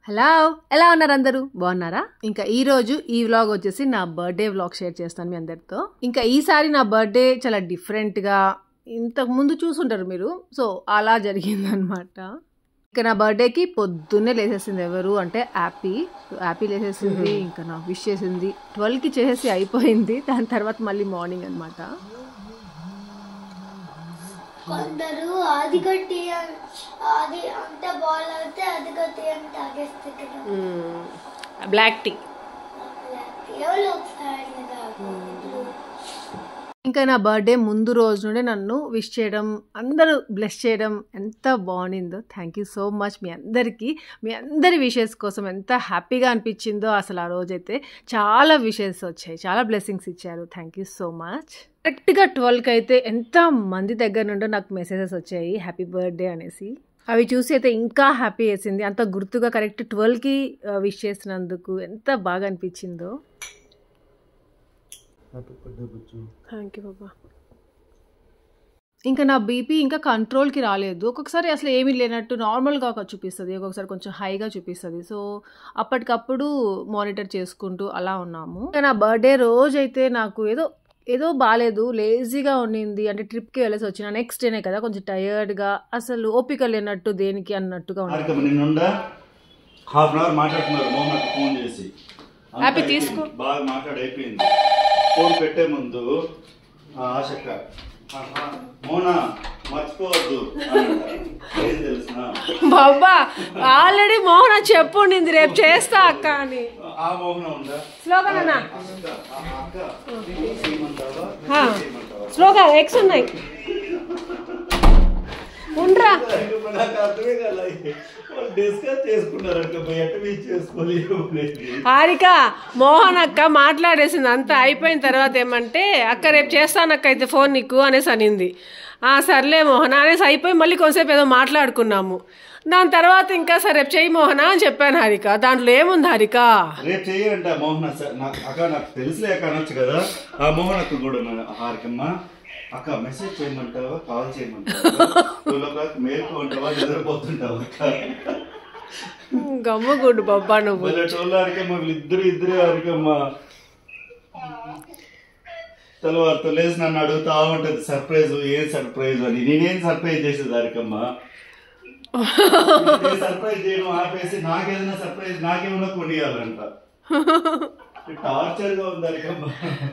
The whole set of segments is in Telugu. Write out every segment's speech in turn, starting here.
హలో, ఎలా ఉన్నారు అందరూ? బాగున్నారా? ఇంకా ఈ రోజు ఈ వ్లాగ్ వచ్చేసి నా బర్త్డే వ్లాగ్ షేర్ చేస్తాను మీ అందరితో. ఇంకా ఈసారి నా బర్త్డే చాలా డిఫరెంట్ గా, ఇంతకు ముందు చూసుంటారు మీరు, సో అలా జరిగిందనమాట. ఇంకా నా బర్త్డేకి పొద్దున్నే లేసేసింది ఎవరు అంటే యాపీ లేసేసింది. ఇంకా నా విష్ చేసింది 12కి చేసేసి అయిపోయింది. దాని తర్వాత మళ్ళీ మార్నింగ్ అనమాట. కొందరు అది కట్టి అది అంత బాల్ అయితే అది కట్టి అని తాగేస్తారు కదా, బ్లాక్ టీ. ఇంకా నా బర్త్డే ముందు రోజు నుండి నన్ను విష్ చేయడం, అందరూ బ్లెస్ చేయడం ఎంత బాగుండిందో. థ్యాంక్ యూ సో మచ్ మీ అందరికీ. మీ అందరి విషెస్ కోసం ఎంత హ్యాపీగా అనిపించిందో అసలు. ఆ రోజైతే చాలా విషెస్ వచ్చాయి, చాలా బ్లెస్సింగ్స్ ఇచ్చారు. Thank you so much. కరెక్ట్గా 12కి అయితే ఎంత మంది దగ్గర నుండో నాకు మెసేజెస్ వచ్చాయి హ్యాపీ బర్త్డే అనేసి. అవి చూసి అయితే ఇంకా హ్యాపీ వేసింది. అంత గుర్తుగా కరెక్ట్ 12కి విష్ చేసినందుకు ఎంత బాగా అనిపించిందో. థ్యాంక్ యూ బాబా. ఇంకా నా బీపీ ఇంకా కంట్రోల్కి రాలేదు. ఒక్కొక్కసారి అసలు ఏమీ లేనట్టు నార్మల్గా చూపిస్తుంది, ఒక్కొక్కసారి కొంచెం హైగా చూపిస్తుంది. సో అప్పటికప్పుడు మానిటర్ చేసుకుంటూ అలా ఉన్నాము. ఇంకా నా బర్త్డే రోజు అయితే నాకు ఏదో బాగాలేదు, లేజీగా ఉండింది. అంటే ట్రిప్కి వెళ్ళేసి వచ్చిన నెక్స్ట్ డేనే కదా, కొంచెం టయర్డ్గా, అసలు ఓపిక లేనట్టు దేనికి అన్నట్టుగా ఉంది. హాఫ్ అన్ అవర్ మాట్లాడుతున్నారు మోహన్ ఫోన్ చేసి, హ్యాపీ తీసుకో, బాగా మాట్లాడైపోయింది. ఫోన్ పెట్టే ముందు ఆశక్క మోనా మర్చిపోవద్దు ఏం తెలిసిన బాబా ఆల్రెడీ మోహన చెప్పుండింది రేపు చేస్తా అక్క అని. ఆ మోహన ఉందా స్లోగా స్లోగా ఎక్స్ ఉన్నాయి ఉండరా. హారిక మోహన్ అక్క మాట్లాడేసింది అంతా అయిపోయిన తర్వాత ఏమంటే, అక్క రేపు చేస్తానక్క అయితే ఫోన్ నీకు అనేసి అనింది. సర్లే మోహన అనేసి అయిపోయి మళ్ళీ కొంతసేపు ఏదో మాట్లాడుకున్నాము. దాని తర్వాత ఇంకా సరే రేపు చెయ్యి మోహన అని చెప్పాను హారిక. దాంట్లో ఏముంది హారిక, రేపు చెయ్యంట మోహన్ అక్క, నాకు తెలుసులే అక్క అనొచ్చు కదా. ఆ మోహన్ అక్క కూడా హారికమ్మ అక్క మెసేజ్ చేయమంటావా, కాల్ చేయమంటావా, 12 o'clock మేల్కొంటావా, నిద్రపోతుంటావా అక్క, గమ్మగుండు బాబా నువ్వు. హారికమ్మ వీళ్ళిద్దరు హారికమ్మ తెల్లవారితో లేసి నన్ను అడుగుతా ఉంటది సర్ప్రైజ్, ఏం సర్ప్రైజ్ అని. నేనేం సర్ప్రైజ్ చేసేది హారికమ్మ, సర్ప్రైజ్ చేయడం ఆపేసి నాకేదైనా సర్ప్రైజ్ నాకేమన్నా కొనియాలంట. టార్చర్ గా ఉంది హారికమ్మ.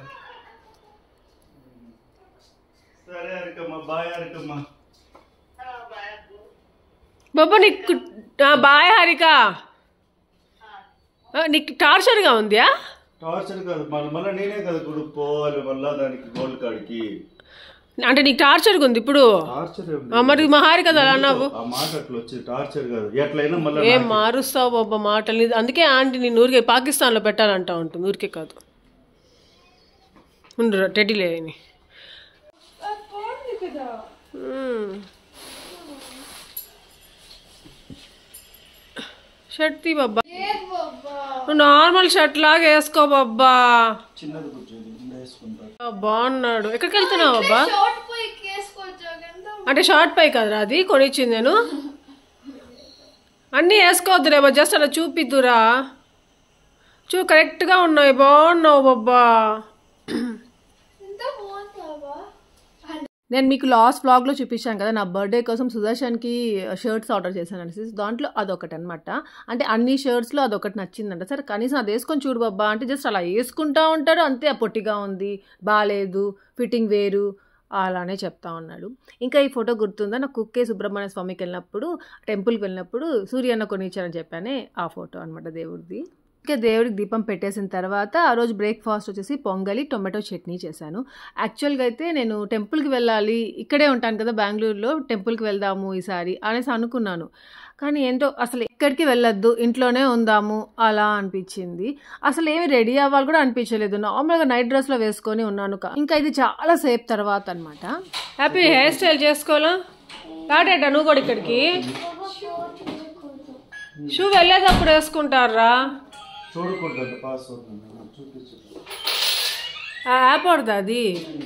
సరే హారికమ్మ, బాయ్ హారికమ్మ. బాబా నీకు బాయ్ హారిక. నీకు టార్చర్గా ఉందా? టార్చర్ కాదు, మళ్ళీ నేనే కదా గుడి పోవాలి మళ్ళా దానికి గోల్డ్ కాడికి. అంటే నీకు టార్చర్గా ఉంది ఇప్పుడు? మరి మహారి కదా అలా అన్నావు. ఆ మాట అట్లా వచ్చేది టార్చర్ కాదు, ఎట్లయినా మళ్ళీ ఏం మారుస్తావు బాబా మాటలు. అందుకే ఆంటీ నేను ఊరికే పాకిస్తాన్లో పెట్టాలంటా ఉంటుంది, ఊరికే కాదు. ఉండరు టెడ్డీ లేని షర్ట్ తీ బాబా, నార్మల్ షర్ట్ లాగా వేసుకో బాబా. బాగున్నాడు. ఎక్కడికి వెళ్తున్నావు బాబా? అంటే షార్ట్ పై కదరా అది కొనిచ్చింది నేను. అన్నీ వేసుకోవద్దు రేబా, జస్ట్ అలా చూపిద్దురా. కరెక్ట్గా ఉన్నాయి, బాగున్నావు బాబా. నేను మీకు లాస్ట్ వ్లాగ్లో చూపించాను కదా, నా బర్త్డే కోసం సుదర్శన్కి షర్ట్స్ ఆర్డర్ చేశాను అనేసి. దాంట్లో అదొకటి అనమాట. అంటే అన్ని షర్ట్స్లో అదొకటి నచ్చిందంట. సరే కనీసం అది వేసుకొని చూడు బాబా అంటే జస్ట్ అలా వేసుకుంటా ఉంటాడు అంతే. పొట్టిగా ఉంది, బాగాలేదు, ఫిట్టింగ్ వేరు అలానే చెప్తా ఉన్నాడు. ఇంకా ఈ ఫోటో గుర్తుందా, నా కుక్కే సుబ్రహ్మణ్య స్వామికి వెళ్ళినప్పుడు, టెంపుల్కి వెళ్ళినప్పుడు సూర్యన్న కొనిచ్చారని చెప్పానే, ఆ ఫోటో అనమాట దేవుడిది. ఇంకా దేవుడికి దీపం పెట్టేసిన తర్వాత ఆ రోజు బ్రేక్ఫాస్ట్ వచ్చేసి పొంగలి, టొమాటో చట్నీ చేశాను. యాక్చువల్గా అయితే నేను టెంపుల్కి వెళ్ళాలి, ఇక్కడే ఉంటాను కదా బెంగళూరులో, టెంపుల్కి వెళ్దాము ఈసారి అనేసి అనుకున్నాను. కానీ ఏంటో అసలు ఎక్కడికి వెళ్ళొద్దు, ఇంట్లోనే ఉందాము అలా అనిపించింది. అసలు ఏమి రెడీ అవ్వాలి కూడా అనిపించలేదు. నార్మల్గా నైట్ డ్రెస్లో వేసుకొని ఉన్నాను. ఇంకా ఇది చాలా సేపు తర్వాత అనమాట. హ్యాపీ హెయిర్ స్టైల్ చేసుకోవాలా కాటేట నువ్వు కూడా ఇక్కడికి. షూ వెళ్ళేటప్పుడు వేసుకుంటారా? యాప్ పడుతుంది అది.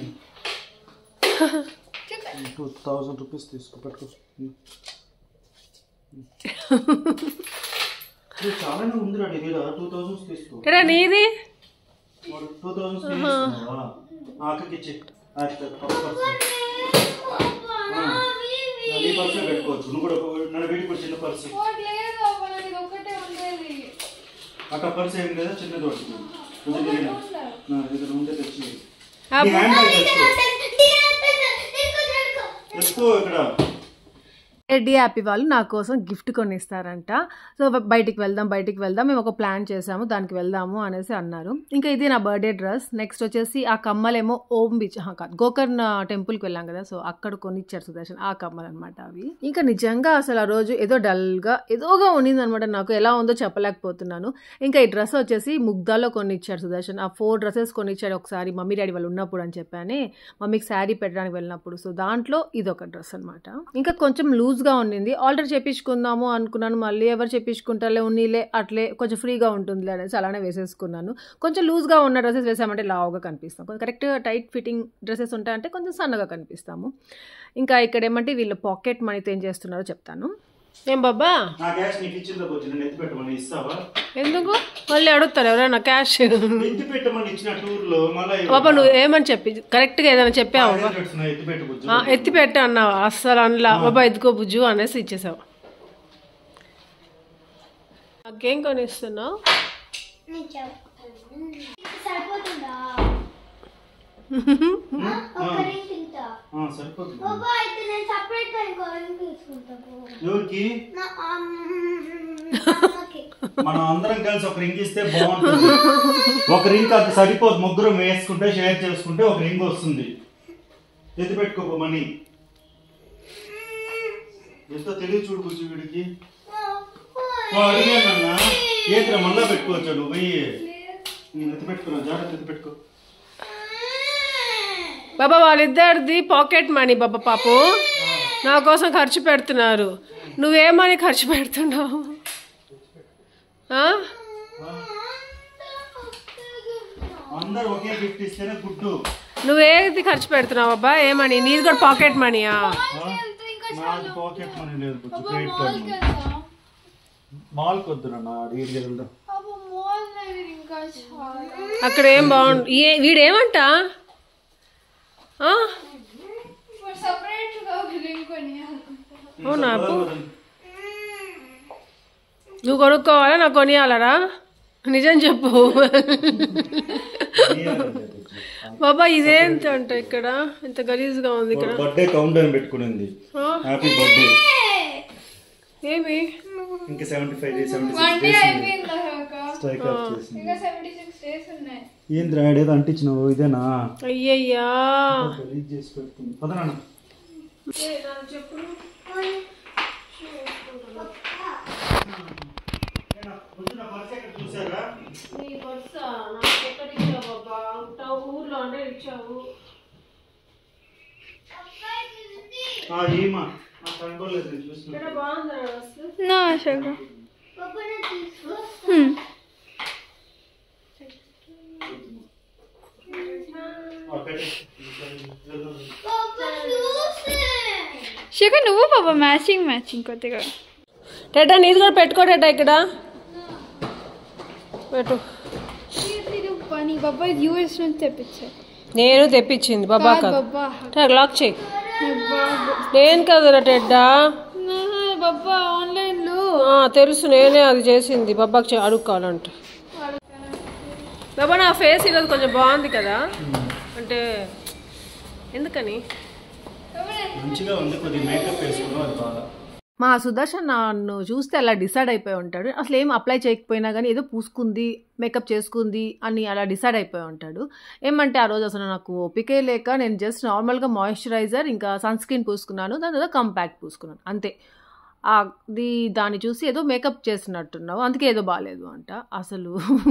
2000 రూపీస్ తీసుకో పెట్టుకో. చాలానే ఉంది రా ఇది 2000 తీసుకో ఎరా నీది 2000 తీసుకున్నావా ఆకకి ఇచ్చి నీ పర్సులో పెట్టుకోవచ్చు నువ్వు కూడా నన్ను వీడికి కూడా చిన్న పర్సు అక్కడ పర్సు ఏం లేదా చిన్నది పడుతుంది ఇక్కడ ఉంటే తెచ్చి తెచ్చుకో ఇక్కడ రెడ్డి హ్యాపీ వాళ్ళు నా కోసం గిఫ్ట్ కొనిస్తారంట. సో బయటికి వెళ్దాం మేము ఒక ప్లాన్ చేసాము, దానికి వెళ్దాము అనేసి అన్నారు. ఇంకా ఇది నా బర్త్డే డ్రెస్. నెక్స్ట్ వచ్చేసి ఆ కమ్మలేమో ఓం బీచ్ కాదు గోకర్ణ టెంపుల్కి వెళ్ళాం కదా, సో అక్కడ కొనిచ్చారు సుదర్శన్ ఆ కమ్మలు అనమాట అవి. ఇంకా నిజంగా అసలు ఆ రోజు ఏదోగా ఉండింది అనమాట, నాకు ఎలా ఉందో చెప్పలేకపోతున్నాను. ఇంకా ఈ డ్రెస్ వచ్చేసి ముగ్ధాలో కొనిచ్చారు సుదర్శన్. ఆ 4 డ్రెస్సెస్ కొనిచ్చాడు ఒకసారి మమ్మీ డాడీ వాళ్ళు ఉన్నప్పుడు అని చెప్పానే, మమ్మీకి శారీ పెట్టడానికి వెళ్ళినప్పుడు. సో దాంట్లో ఇదొక డ్రెస్ అనమాట. ఇంకా కొంచెం లూజ్గా ఉండింది, ఆల్టర్ చేపించుకుందాము అనుకున్నాను. మళ్ళీ ఎవరు చేపించుకుంటారులే ఉన్నీలే అట్లే కొంచెం ఫ్రీగా ఉంటుంది అనేసి అలానే వేసేసుకున్నాను. కొంచెం లూజ్గా ఉన్న డ్రెస్సెస్ వేసామంటే లావుగా కనిపిస్తాం, కొంచెం కరెక్ట్ టైట్ ఫిట్టింగ్ డ్రెస్సెస్ ఉంటాయంటే కొంచెం సన్నగా కనిపిస్తాము. ఇంకా ఇక్కడ ఏమంటే వీళ్ళు పాకెట్ మనీతో ఏం చేస్తున్నారో చెప్తాను. ఏం బాబా ఎందుకు మళ్ళీ అడుగుతారు ఎవరైనా క్యాష్? బాబా నువ్వు ఏమని చెప్పి కరెక్ట్గా ఏదైనా చెప్పావు, ఎత్తి పెట్టా అన్నావు, అస్సలు అనలా. బాబా ఎత్తుకో బుజ్జు అనేసి ఇచ్చేసావు. నాకేం కొనిస్తున్నావు? మనం అందరం కలిసి ఒక రింగ్ ఇస్తే బాగుంటుంది. ఒక రింగ్ అది సరిపోదు, ముగ్గురం వేసుకుంటే షేర్ చేసుకుంటే ఒక రింగ్ వస్తుంది. ఎత్తి పెట్టుకో మనీ. ఎంతో తెలివి చూడు కూర్చు వీడికి. అడిగానన్నా ఏంట్రా మళ్ళా పెట్టుకోవచ్చు నువ్వు పోయి ఎత్తి పెట్టుకున్నా, జాగ్రత్త ఎత్తి పెట్టుకో. బాబా వాళ్ళిద్దరిది పాకెట్ మనీ బాబా పాపు, నా కోసం ఖర్చు పెడుతున్నారు. నువ్వేమని ఖర్చు పెడుతున్నావు? నువ్వేది ఖర్చు పెడుతున్నావు బాబా? ఏమని? నీది కూడా పాకెట్ మనీయా? అక్కడ ఏం బాగుండు. వీడేమంట అవునా? నువ్వు కొనుక్కోవాలా నాకు కొనియాలరా? నిజం చెప్పు బాబా. ఇదేంత అంట ఇక్కడ ఇంత గలీజ్గా ఉంది. ఇక్కడ బర్త్డే కౌంట్ డౌన్ పెట్టుకునింది. Happy birthday. ఏమి ఇంకా 75 డేస్ 76 డేస్ స్ట్రైక్ ఆఫ్ చేసింది. ఇంకా 76 డేస్ ఉన్నాయి. ఏంద్రా ఏదో అంటించినావు ఇదేనా? అయ్యయ్యా రిలీజ్ చేసి పెడుతుంది. పదనా చెప్పు. ఊర్లో అంటే ఇచ్చావు. శేఖర్ నువ్వు పాప మ్యాచింగ్ కొద్దిగా టేటా నీది కూడా పెట్టుకోటేటా ఇక్కడ పెట్టు. బాబా యూఎస్ నుంచి తెప్పించా. నేను తెప్పించింది బాబా కాదు. లాక్ చేయి. నేను కదరా టెడ్డా బాబా ఆన్లైన్లో తెలుసు, నేనే అది చేసింది. బాబాకి అడుక్కోవాలంట. బాబా నా ఫేస్ ఈరోజు కొంచెం బాగుంది కదా, అంటే ఎందుకని మంచిగా ఉంది. కొద్దిగా మేకప్ వేసుకున్నావు అది బాగా. మా సుదర్శన్ నన్ను చూస్తే అలా డిసైడ్ అయిపోయి ఉంటాడు. అసలు ఏం అప్లై చేయకపోయినా కానీ ఏదో పూసుకుంది మేకప్ చేసుకుంది అని అలా డిసైడ్ అయిపోయి ఉంటాడు. ఏమంటే ఆ రోజు అసలు నాకు ఓపికే లేక నేను జస్ట్ నార్మల్గా మాయిశ్చరైజర్ ఇంకా సన్ స్క్రీన్ పూసుకున్నాను, దాని తర్వాత కంపాక్ట్ పూసుకున్నాను అంతే. అది దాన్ని చూసి ఏదో మేకప్ చేసినట్టున్నావు, అందుకే ఏదో బాగాలేదు అంట. అసలు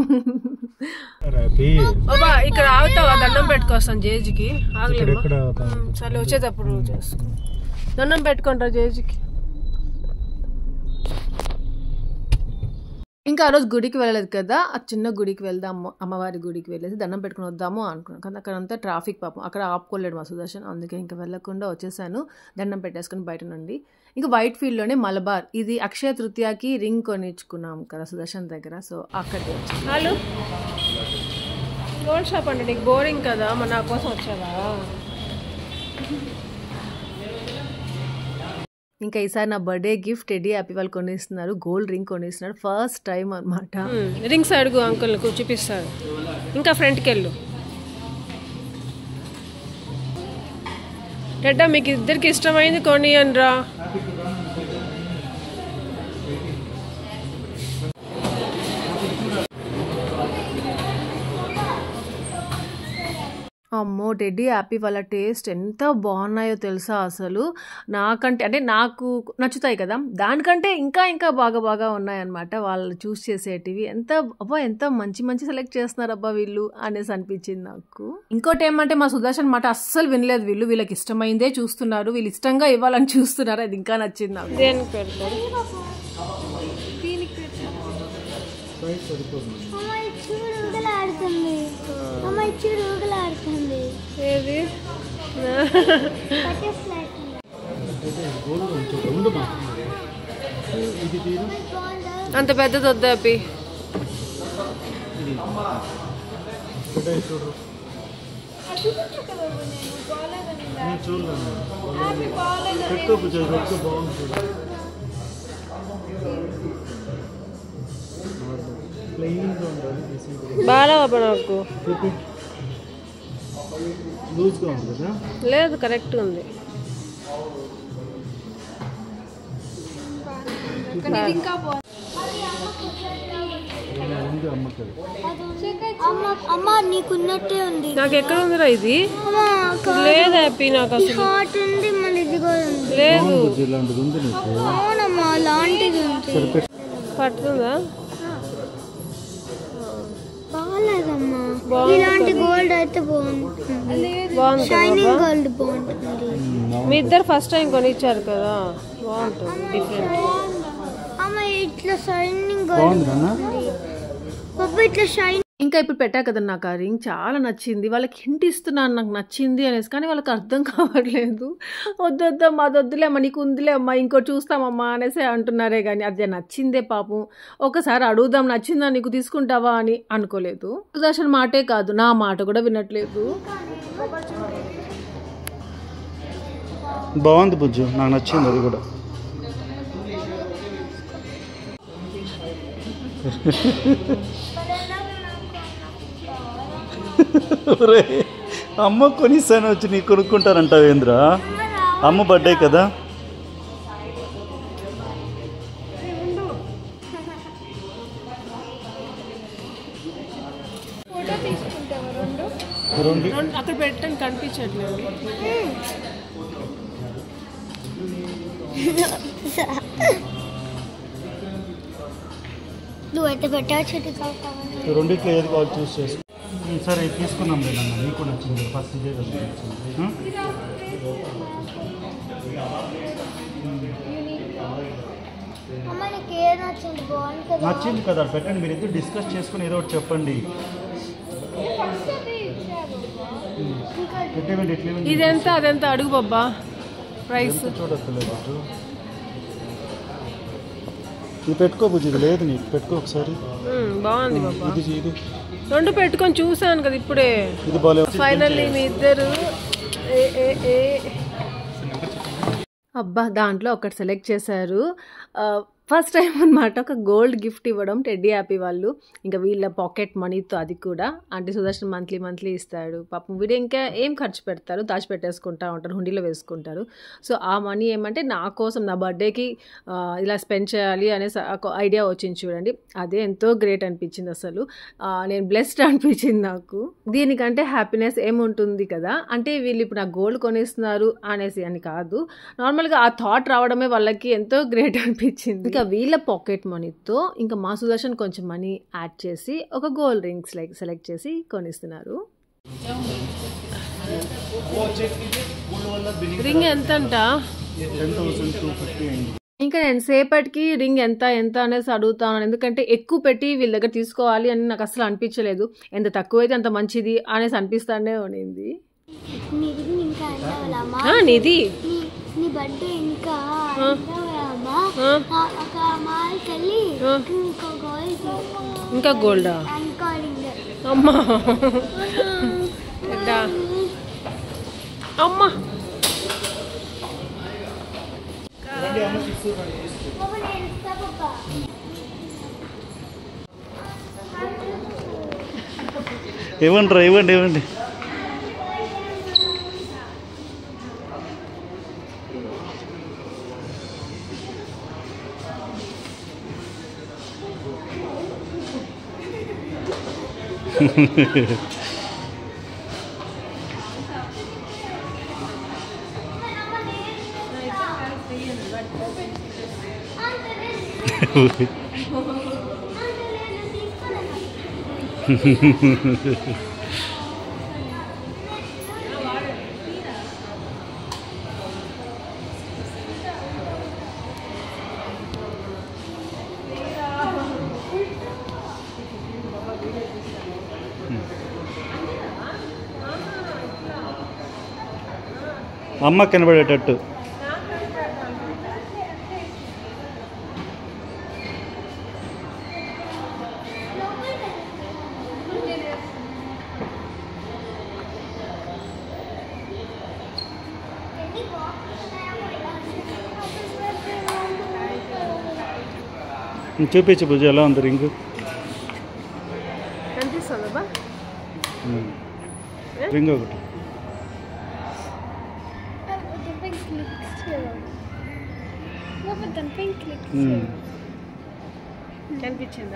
బాబా ఇక్కడ ఆగుతావా? దండం పెట్టుకొస్తాను జేజీకి. ఆగలేదు సరే వచ్చేటప్పుడు చేసుకో. దండం పెట్టుకుంటా జేజీకి. ఇంకా ఆ రోజు గుడికి వెళ్ళలేదు కదా, ఆ చిన్న గుడికి వెళ్దాము, అమ్మవారి గుడికి వెళ్ళేసి దండం పెట్టుకుని వద్దాము అనుకున్నాను. కానీ అక్కడ అంతా ట్రాఫిక్ పాపం, అక్కడ ఆపుకోలేడు మా సుదర్శన్, అందుకే ఇంకా వెళ్ళకుండా వచ్చేసాను దండం పెట్టేసుకుని బయట నుండి. ఇంకా వైట్ ఫీల్డ్లోనే మలబార్, ఇది అక్షయ తృతీయకి రింగ్ కొనిచ్చుకున్నాం కదా సుదర్శన్ దగ్గర. సో అక్కడికి వచ్చి హలో గోల్డ్ షాప్ అంటే నీకు బోరింగ్ కదా, మన నా కోసం వచ్చావా? ఇంకా ఈసారి నా బర్త్డే గిఫ్ట్ టెడ్డీ హ్యాపీ వాళ్ళు కొనిస్తున్నారు, గోల్డ్ రింగ్ కొనిస్తున్నారు. ఫస్ట్ టైం అనమాట. రింగ్స్ అడుగు అంకుల్ చూపిస్తారు. ఇంకా ఫ్రంట్కి వెళ్ళు. టెడ్డా మీకు ఇద్దరికి ఇష్టమైంది కొనియండి రా. అమ్మో టెడ్డీ హ్యాపీ వాళ్ళ టేస్ట్ ఎంత బాగున్నాయో తెలుసా అసలు. నాకంటే అంటే నాకు నచ్చుతాయి కదా, దానికంటే ఇంకా ఇంకా బాగా ఉన్నాయన్నమాట వాళ్ళు చూస్ చేసేటివి. ఎంత మంచి సెలెక్ట్ చేస్తున్నారు అబ్బా వీళ్ళు అనేసి అనిపించింది నాకు. ఇంకోటి ఏమంటే మా సుదర్శన్ మాట అస్సలు వినలేదు, వీళ్ళకి ఇష్టమైందే చూస్తున్నారు, వీళ్ళు ఇష్టంగా ఇవ్వాలని చూస్తున్నారు. అది ఇంకా నచ్చింది నాకు. దేనికి పెడతారు? ఏది అంత పెద్దది వద్దా అప్పి? బాగా నాకు లేదు, కరెక్ట్ ఉంది. అమ్మా నీకున్నట్టే ఉంది. నాకు ఎక్కడ ఉందిరా ఇది? లేదు హ్యాపీ నాకు అసలు హాట్ ఉంది, మళ్ళీ ఇది కూడా ఉంది. లేదు అవునమ్మా లాంటిది ఉంది. పడుతుందా? బాగాలేదమ్మా, ఇలాంటి గోల్డ్ అయితే బాగుంటుంది, షైనింగ్ గోల్డ్ బాగుంటుంది. మీ ఇద్దరు ఫస్ట్ టైం కొనిచ్చారు కదా, బాగుంటుంది డిఫరెంట్. అమ్మ ఇట్లా షైనింగ్ గోల్డ్ పప్పు ఇట్లా షైన్. ఇంకా ఇప్పుడు పెట్టా కదా నాకు ఆ రింగ్ చాలా నచ్చింది. వాళ్ళకి హింట్ ఇస్తున్నాను నాకు నచ్చింది అనేసి, కానీ వాళ్ళకి అర్థం కావట్లేదు. వద్దొద్దమ్మా అది వద్దులేమ్మా, నీకు ఉందిలే అమ్మా, ఇంకోటి చూస్తామమ్మా అనేసి అంటున్నారే కానీ అది నచ్చిందే పాపం. ఒకసారి అడుగుదాం నచ్చిందా నీకు తీసుకుంటావా అని అనుకోలేదు. సుదర్శన్ మాటే కాదు నా మాట కూడా వినట్లేదు. బాగుంది బుజ్జు, నాకు నచ్చింది అది కూడా. అమ్మ కొనిస్తాను వచ్చి నీకు కొనుక్కుంటారంటావు ఏంద్రా? అమ్మ బర్త్డే కదా. అక్కడ పెట్టండి కనిపించట్లేదు. నువ్వైతే పెట్టవచ్చు, రెండిట్లో ఏది కావాలి చూస్ చేసుకో. సరే తీసుకున్నాం లేదన్నా, నీకు నచ్చింది ఫస్ట్ ఇదే కదా నచ్చింది. నచ్చింది కదా పెట్టండి, మీరు ఇద్దరు డిస్కస్ చేసుకుని ఏదో ఒకటి చెప్పండి. ఇదెంత అదెంత అడుగు బాబా ప్రైస్ చూడట్లేదు. ఇది పెట్టుకో బుజ్జి, ఇది లేదు నీకు పెట్టుకో ఒకసారి. బాగుంది బాబా, ఇది రెండు పెట్టుకొని చూసాను కదా ఇప్పుడే. ఇది బాగా ఫైనల్లీ మీ ఇద్దరు అబ్బా దాంట్లో ఒకటి సెలెక్ట్ చేశారు. ఫస్ట్ టైం అనమాట ఒక గోల్డ్ గిఫ్ట్ ఇవ్వడం టెడ్డీ హ్యాపీ వాళ్ళు. ఇంకా వీళ్ళ పాకెట్ మనీతో, అది కూడా అంటే సుదర్శన్ మంత్లీ ఇస్తాడు పాపం. వీడు ఇంకా ఏం ఖర్చు పెడతారు, దాచిపెట్టేసుకుంటా ఉంటారు, హుండీలో వేసుకుంటారు. సో ఆ మనీ ఏమంటే నా కోసం నా బర్త్డేకి ఇలా స్పెండ్ చేయాలి అనే ఐడియా వచ్చింది చూడండి. అదే ఎంతో గ్రేట్ అనిపించింది అసలు. నేను బ్లెస్డ్ అనిపించింది నాకు. దీనికంటే హ్యాపీనెస్ ఏముంటుంది కదా. అంటే వీళ్ళు ఇప్పుడు నాకు గోల్డ్ కొనిస్తున్నారు అనేసి అని కాదు, నార్మల్గా ఆ థాట్ రావడమే వాళ్ళకి ఎంతో గ్రేట్ అనిపించింది. ఇంకా వీళ్ళ పాకెట్ మనీతో ఇంకా మా సుదర్శన్ కొంచెం మనీ యాడ్ చేసి ఒక గోల్డ్ రింగ్స్ సెలెక్ట్ చేసి కొనిస్తున్నారు. రింగ్ ఎంత అంట? 10,250 అయింది. ఇంకా నేను సేపటికి రింగ్ ఎంత అనేసి అడుగుతాను, ఎందుకంటే ఎక్కువ పెట్టి వీళ్ళ దగ్గర తీసుకోవాలి అని నాకు అసలు అనిపించలేదు. ఎంత తక్కువైతే అంత మంచిది అనేసి అనిపిస్తానే ఉండింది. ఇంకా నీది నీ బర్త్డే ఇంకా ఒక మాల్కి వెళ్ళి ఇంకో గోల్డ్ ఇంకా గోల్డా అనుకోండి. అమ్మా అమ్మా ఇవ్వండి ఇవ్వండి ఇవ్వండి. అమ్మ కనబడేటట్టు. చూపించు పూజ ఎలా ఉంది రింగు. కనిపిస్తుందా రింగ్ ఒకటి. కనిపించిందా?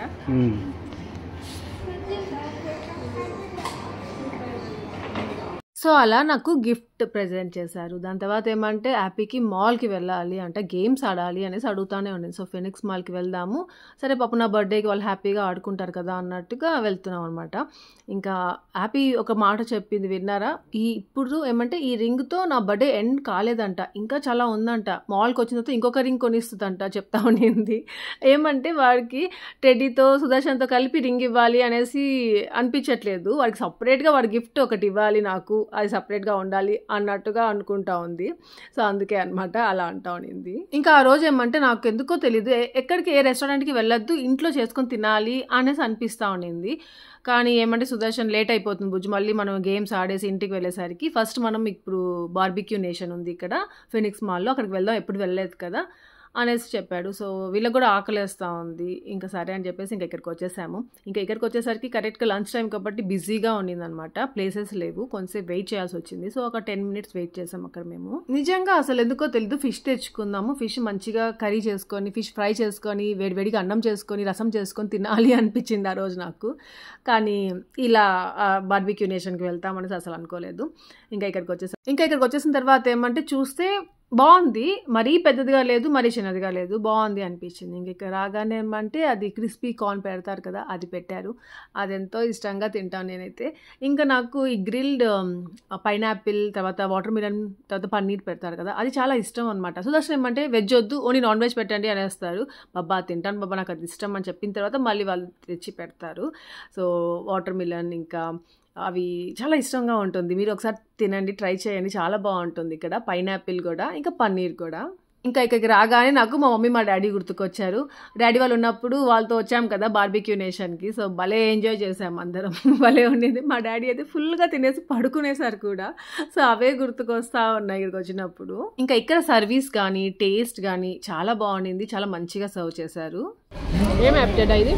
సో అలా నాకు గిఫ్ట్ ప్రెజెంట్ చేశారు. దాని తర్వాత ఏమంటే హ్యాపీకి మాల్కి వెళ్ళాలి అంటే గేమ్స్ ఆడాలి అనేసి అడుగుతానే ఉండింది. సో ఫినిక్స్ మాల్కి వెళ్దాము, సరే పాప నా బర్త్డేకి వాళ్ళు హ్యాపీగా ఆడుకుంటారు కదా అన్నట్టుగా వెళ్తున్నాం అనమాట. ఇంకా హ్యాపీ ఒక మాట చెప్పింది విన్నారా, ఇప్పుడు ఏమంటే ఈ రింగ్తో నా బర్త్డే ఎండ్ కాలేదంట, ఇంకా చాలా ఉందంట, మాల్కి వచ్చిన తర్వాత ఇంకొక రింగ్ కొనిస్తుందంట చెప్తా ఉండింది. ఏమంటే వాడికి టెడ్డీతో సుదర్శన్తో కలిపి రింగ్ ఇవ్వాలి అనేసి అనిపించట్లేదు, వాడికి సపరేట్గా వాడి గిఫ్ట్ ఒకటి ఇవ్వాలి, నాకు అది సపరేట్గా ఉండాలి అన్నట్టుగా అనుకుంటా ఉంది. సో అందుకే అనమాట అలా అంటా ఉన్నింది. ఇంకా ఆ రోజు ఏమంటే నాకు ఎందుకో తెలీదు, ఎక్కడికి ఏ రెస్టారెంట్కి వెళ్ళొద్దు, ఇంట్లో చేసుకొని తినాలి అనేసి అనిపిస్తూ ఉండింది. కానీ ఏమంటే సుదర్శన్ లేట్ అయిపోతుంది బుజ్జు, మళ్ళీ మనం గేమ్స్ ఆడేసి ఇంటికి వెళ్ళేసరికి ఫస్ట్ మనం ఇప్పుడు బార్బిక్యూ నేషన్ ఉంది ఇక్కడ ఫినిక్స్ మాల్లో, అక్కడికి వెళ్దాం, ఎప్పుడు వెళ్ళలేదు కదా అనేసి చెప్పాడు. సో వీళ్ళకి కూడా ఆకలేస్తూ ఉంది. ఇంకా సరే అని చెప్పేసి ఇంకా ఇక్కడికి వచ్చేసాము. ఇంకా ఇక్కడికి వచ్చేసరికి కరెక్ట్గా లంచ్ టైం కాబట్టి బిజీగా ఉండిందనమాట, ప్లేసెస్ లేవు, కొంచెంసేపు వెయిట్ చేయాల్సి వచ్చింది. సో ఒక 10 minutes వెయిట్ చేసాం అక్కడ మేము. నిజంగా అసలు ఎందుకో తెలీదు, ఫిష్ తెచ్చుకుందాము, ఫిష్ మంచిగా కర్రీ చేసుకొని, ఫిష్ ఫ్రై చేసుకొని, వేడివేడిగా అన్నం చేసుకొని, రసం చేసుకొని తినాలి అనిపించింది ఆ రోజు నాకు. కానీ ఇలా బార్బిక్యూ నేషన్కి వెళ్తామనేసి అసలు అనుకోలేదు. ఇంకా ఇక్కడికి వచ్చేసిన తర్వాత ఏమంటే చూస్తే బాగుంది, మరీ పెద్దదిగా లేదు, మరీ చిన్నదిగా లేదు, బాగుంది అనిపించింది. ఇంక ఇక్కడ రాగానే ఏమంటే అది క్రిస్పీ కార్న్ పెడతారు కదా, అది పెట్టారు, అది ఎంతో ఇష్టంగా తింటాను నేనైతే. ఇంకా నాకు ఈ గ్రిల్డ్ పైనాపిల్, తర్వాత వాటర్ మిలన్, తర్వాత పన్నీర్ పెడతారు కదా, అది చాలా ఇష్టం అనమాట. సుదర్శన్ ఏమంటే వెజ్ వద్దు, ఓన్లీ నాన్ వెజ్ పెట్టండి అనేస్తారు. బాబా తింటాను బాబా, నాకు అది ఇష్టం అని చెప్పిన తర్వాత మళ్ళీ వాళ్ళు తెచ్చి పెడతారు. సో వాటర్ మిలన్ ఇంకా అవి చాలా ఇష్టంగా ఉంటుంది, మీరు ఒకసారి తినండి, ట్రై చేయండి, చాలా బాగుంటుంది. ఇక్కడ పైనాపిల్ కూడా, ఇంకా పన్నీర్ కూడా. ఇంకా ఇక్కడికి రాగానే నాకు మా మమ్మీ మా డాడీ గుర్తుకొచ్చారు. డాడీ వాళ్ళు ఉన్నప్పుడు వాళ్ళతో వచ్చాం కదా బార్బిక్యూ నేషన్కి, సో భలే ఎంజాయ్ చేసాం అందరం, భలే ఉండింది. మా డాడీ అయితే ఫుల్గా తినేసి పడుకునేసారు కూడా. సో అవే గుర్తుకొస్తా ఉన్నాయి ఇక్కడికి వచ్చినప్పుడు. ఇంకా ఇక్కడ సర్వీస్ కానీ టేస్ట్ కానీ చాలా బాగుండింది, చాలా మంచిగా సర్వ్ చేశారు. ఏం యాప్టెడ్ ఇది?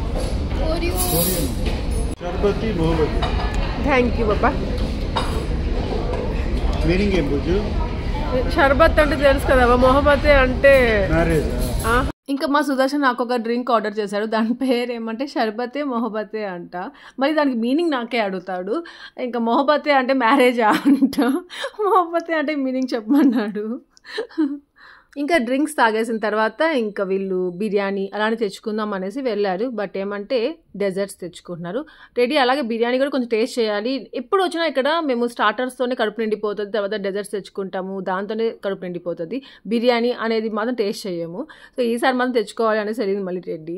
Thank you Baba. మీనింగ్ ఏం బుజ్జు? షర్బత్ అంటే తెలుసు కదా, మొహబతే అంటే. ఇంకా మా సుదర్శన్ నాకు ఒక డ్రింక్ ఆర్డర్ చేశాడు, దాని పేరు ఏమంటే షర్బతే మొహబతే అంట. మరి దానికి మీనింగ్ నాకే అడుగుతాడు. ఇంకా మొహబతే అంటే మ్యారేజా అంట, మొహబతే అంటే మీనింగ్ చెప్పమన్నాడు. ఇంకా డ్రింక్స్ తాగేసిన తర్వాత ఇంకా వీళ్ళు బిర్యానీ అలానే తెచ్చుకుందాం అనేసి వెళ్ళారు. బట్ ఏమంటే డెజర్ట్స్ తెచ్చుకుంటున్నారు. రెడీ అలాగే బిర్యానీ కూడా కొంచెం టేస్ట్ చేయాలి, ఎప్పుడు వచ్చినా ఇక్కడ మేము స్టార్టర్స్తోనే కడుపు నిండిపోతుంది, తర్వాత డెజర్ట్స్ తెచ్చుకుంటాము, దాంతోనే కడుపు నిండిపోతుంది, బిర్యానీ అనేది మాత్రం టేస్ట్ చేయము. సో ఈసారి మాత్రం తెచ్చుకోవాలి అనేసి వెళ్ళింది మళ్ళీ రెడ్డి.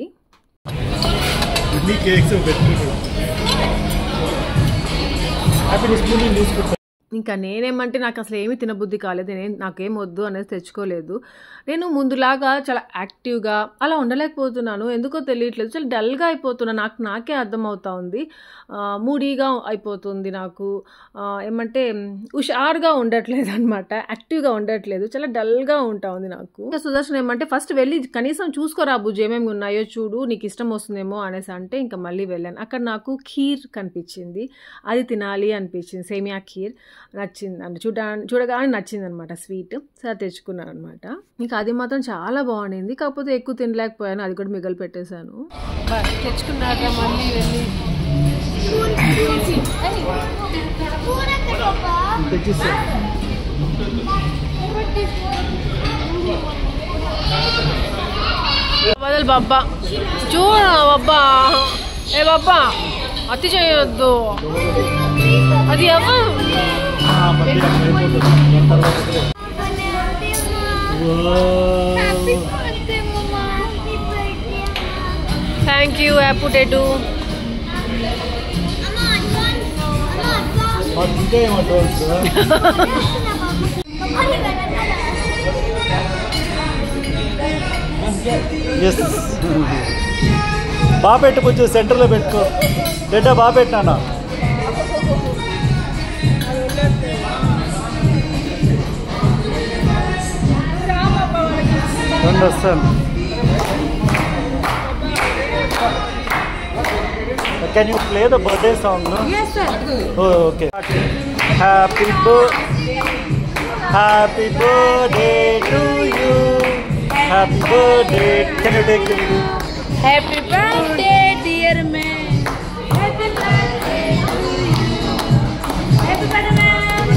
ఇంకా నేనేమంటే నాకు అసలు ఏమీ తినబుద్ధి కాలేదు, నాకేం వద్దు అనేది తెచ్చుకోలేదు. నేను ముందులాగా చాలా యాక్టివ్గా అలా ఉండలేకపోతున్నాను, ఎందుకో తెలియట్లేదు, చాలా డల్గా అయిపోతున్నాను, నాకే అర్థమవుతా ఉంది. మూడీగా అయిపోతుంది నాకు, ఏమంటే హుషారుగా ఉండట్లేదు అనమాట, యాక్టివ్గా ఉండట్లేదు, చాలా డల్గా ఉంటా ఉంది నాకు. ఇంకా సుదర్శన్ ఏమంటే ఫస్ట్ వెళ్ళి కనీసం చూసుకోరా బుజ్జి ఏమేమి ఉన్నాయో చూడు, నీకు ఇష్టం వస్తుందేమో అనేసి అంటే ఇంకా మళ్ళీ వెళ్ళాను. అక్కడ నాకు ఖీర్ కనిపించింది, అది తినాలి అనిపించింది, సేమియా ఖీర్ నచ్చింది, అంటే చూడగానే నచ్చింది అనమాట, స్వీట్. సరే తెచ్చుకున్నాను అనమాట. ఇంకా అది మాత్రం చాలా బాగుండింది, కాకపోతే ఎక్కువ తినలేకపోయాను, అది కూడా మిగిలి పెట్టేశాను. తెచ్చుకున్నాక మళ్ళీ వెళ్ళి వదలు బాబ్బా, చూడ బాబ్బా, ఏ బాబ్బా అతి చేయొద్దు, అది థ్యాంక్ యూ పొటాటో. బాగా పెట్టు, కొంచెం సెంటర్లో పెట్టుకో, బిడ్డ బాగా పెట్టానా. వస్తాను. Can you play the birthday song? No? Yes, sir. Oh, okay. Happy birthday to you. Happy birthday. Can you take the video? Happy birthday, dear man. Happy birthday to you. Happy birthday, man.